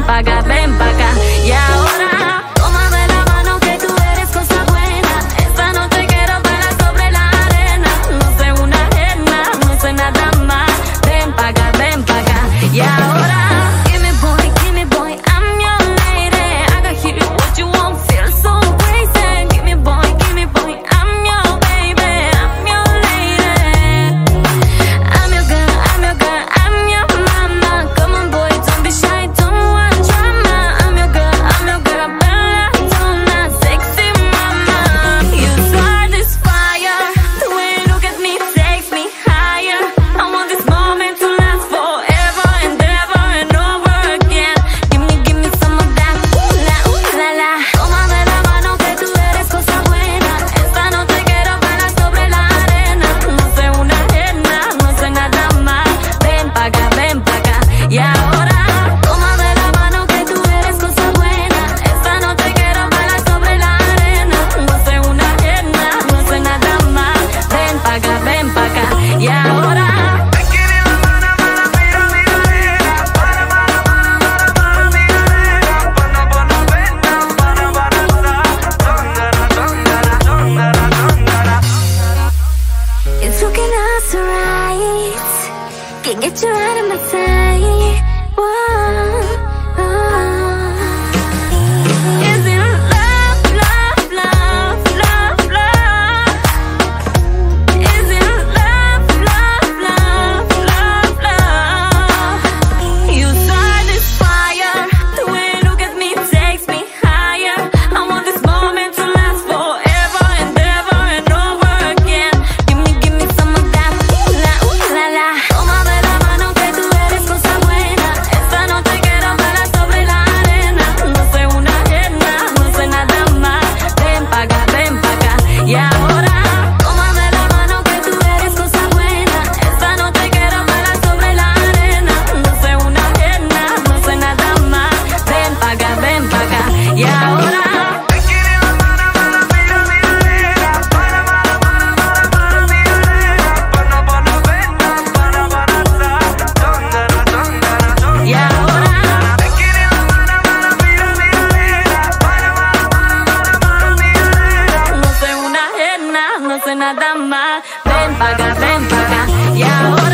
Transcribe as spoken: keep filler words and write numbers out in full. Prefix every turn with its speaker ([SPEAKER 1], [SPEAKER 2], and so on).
[SPEAKER 1] pa' acá, ven pa' acá. Y ahora, tómame la mano que tú eres cosa buena. Esta noche quiero bailar sobre la arena. No sé una arena, no sé nada más. Ven pa' acá, ven pa' acá. Y ahora, give me boy, give me boy, I'm your lady. I got you, what you want, feel so crazy. Give me boy, give me boy, I'm your baby, I'm your lady. I'm your girl, I'm your girl, I'm your mama. Come on boy, don't be shy, don't want drama. I'm your girl, I'm your girl, bella donna, sexy mama. You start this fire, the way you look at me takes me higher. I want this moment to last forever and ever and over again. Give me, give me some of that, ooh la, ooh la la. Tómame la mano que tú eres cosa buena. Esta noche quiero bailar sobre la arena. No sé una arena, no sé nada más. Ven pa' acá, ven pa' acá. Y ahora, tómame la mano que tú eres cosa buena. Esta noche quiero bailar sobre la arena. No sé una arena, no sé nada más. Ven pa' acá, ven pa' acá. Y ahora, it's looking us right. Can't get you out of my sight. Whoa, oh. Is it love, love, love, love, love? Is it love, love, love, love, love? You start this fire. The way you look at me takes me higher. I want this moment to last forever and ever and over again. Give me, give me some of that, ooh la, ooh la la. Tómame la mano que tú eres cosa buena. Esta noche quiero bailar sobre la arena. No sé una arena, no sé nada más. Ven pa' acá, ven pa' acá. Y ahora, tómame la mano que tú eres cosa buena. Esta noche quiero bailar sobre la arena. No sé una arena, no sé nada más. Ven pa' acá, ven pa' acá. Y ahora, y ahora, no sé una arena, no sé nada más. Ven pa' acá, ven pa' acá. Y ahora.